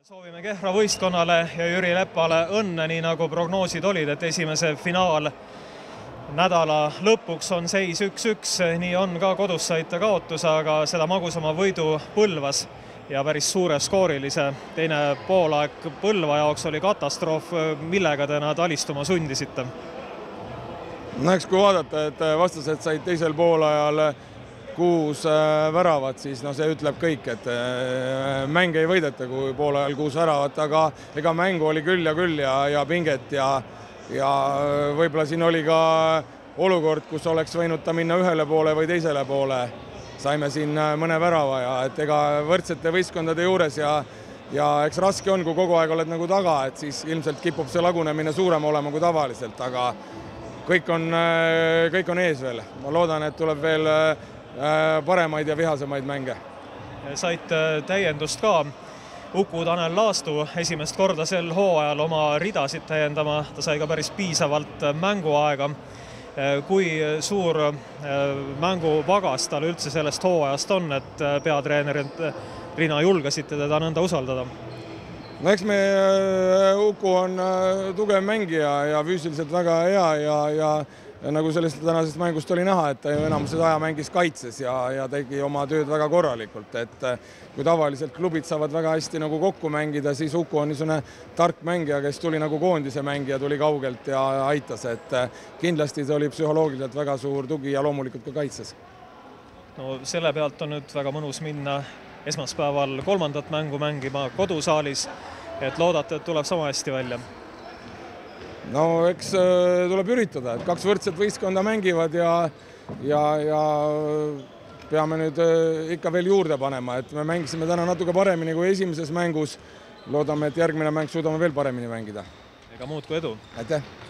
Soovime Kehra võistkonnale ja Jüri Leppale õnne, nii nagu prognoosid olid, et esimese finaal nädala lõpuks on seis 1-1. Nii on ka kodus saite kaotus, aga seda magusama võidu Põlvas ja päris suure skoorilise. Teine poolaeg Põlva jaoks oli katastroof, millega te nad alistuma sundisite? No eks kui vaadata, et vastased said teisel poolajal 6 väravat, siis see ütleb kõik, et mäng ei võideta, kui poolajal 6 väravat, aga ega mängu oli küll ja pinget ja võib-olla siin oli ka olukord, kus oleks võinud ta minna ühele poole või teisele poole. Saime siin mõne värava ja et ega võrdsete võistkondade juures ja eks raske on, kui kogu aeg oled nagu taga, et siis ilmselt kipub see lagunemine suurem olema kui tavaliselt, aga kõik on ees veel. Ma loodan, et tuleb veel paremaid ja vihasemaid mänge. Saite täiendust ka. Uku Tanel Laastu esimest korda sel hooajal oma ridasid täiendama, ta sai ka päris piisavalt mänguaega. Kui suur mängupagas tal üldse sellest hooajast on, et peatreenerina julgesite teda nõnda usaldada? No eks Uku on tugev mängija ja füüsiliselt väga hea ja nagu sellest tänasest mängust oli näha, et ta enamused aja mängis kaitses ja tegi oma tööd väga korralikult. Et kui tavaliselt klubid saavad väga hästi nagu kokku mängida, siis Uku on niisugune tark mängija, kes tuli nagu koondise mängija, tuli kaugelt ja aitas. Et kindlasti see oli psühholoogiliselt väga suur tugi ja loomulikult ka kaitses. No selle pealt on nüüd väga mõnus minna esmaspäeval 3. mängu mängima kodusaalis, et loodate, et tuleb sama hästi välja? No eks tuleb üritada, et 2 võrdset võistkonda mängivad ja peame nüüd ikka veel juurde panema, et me mängisime täna natuke paremini kui esimeses mängus. Loodame, et järgmine mäng suudame veel paremini mängida. Ega muud kui edu. Aitäh!